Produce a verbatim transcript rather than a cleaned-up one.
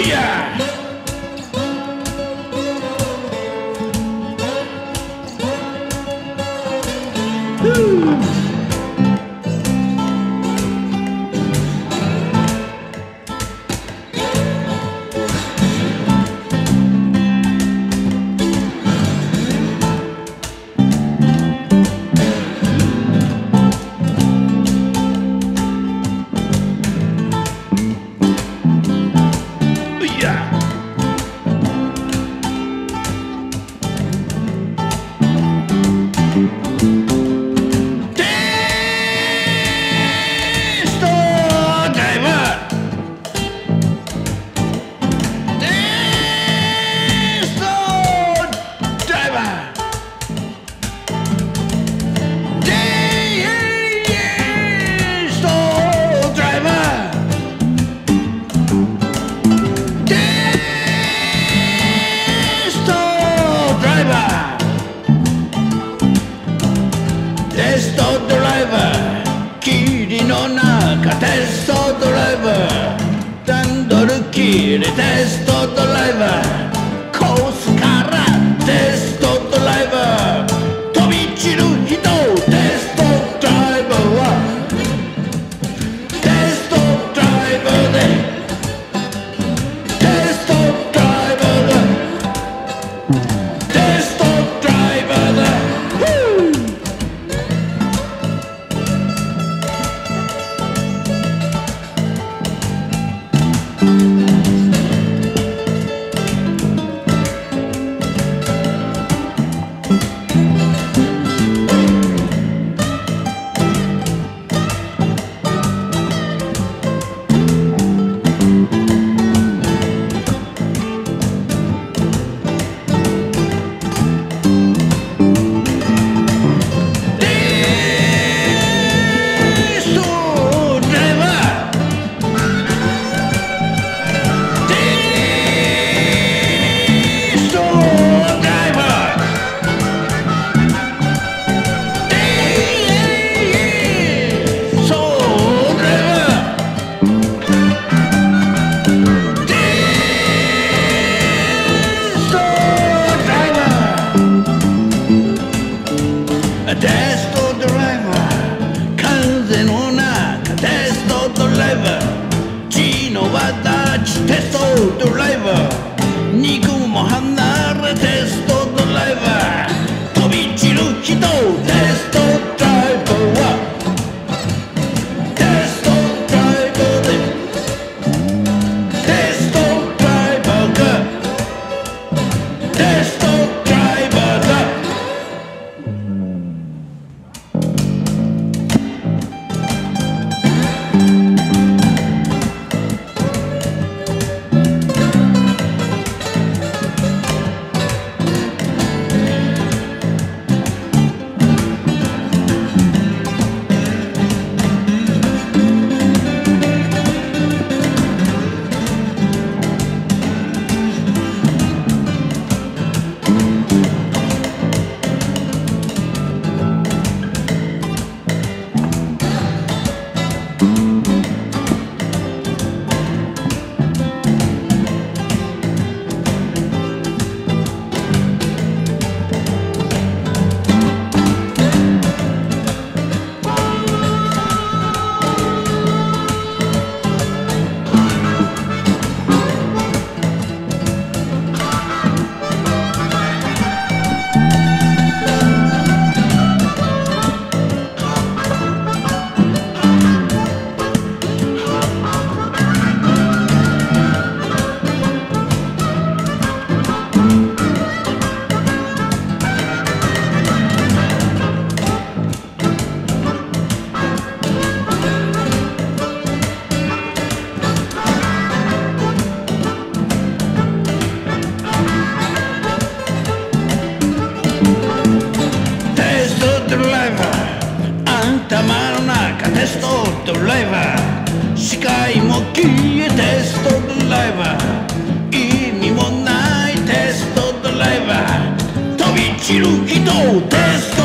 テストドライバー霧の中テストドライバーハンドル切れテストドライバーコースからテストドライバー飛び散る人テストドライバーはテストドライバーでテストドライバーだテストドライバーだテストドライバー風の中テストドライバー血の輪立ちテストドライバー肉も離れテストドライバー飛び散る人テストドライバーはテストドライバーでテストドライバーがテストドライバーだ頭の中テストドライバー視界も消えテストドライバー意味もないテストドライバー飛び散る人テスト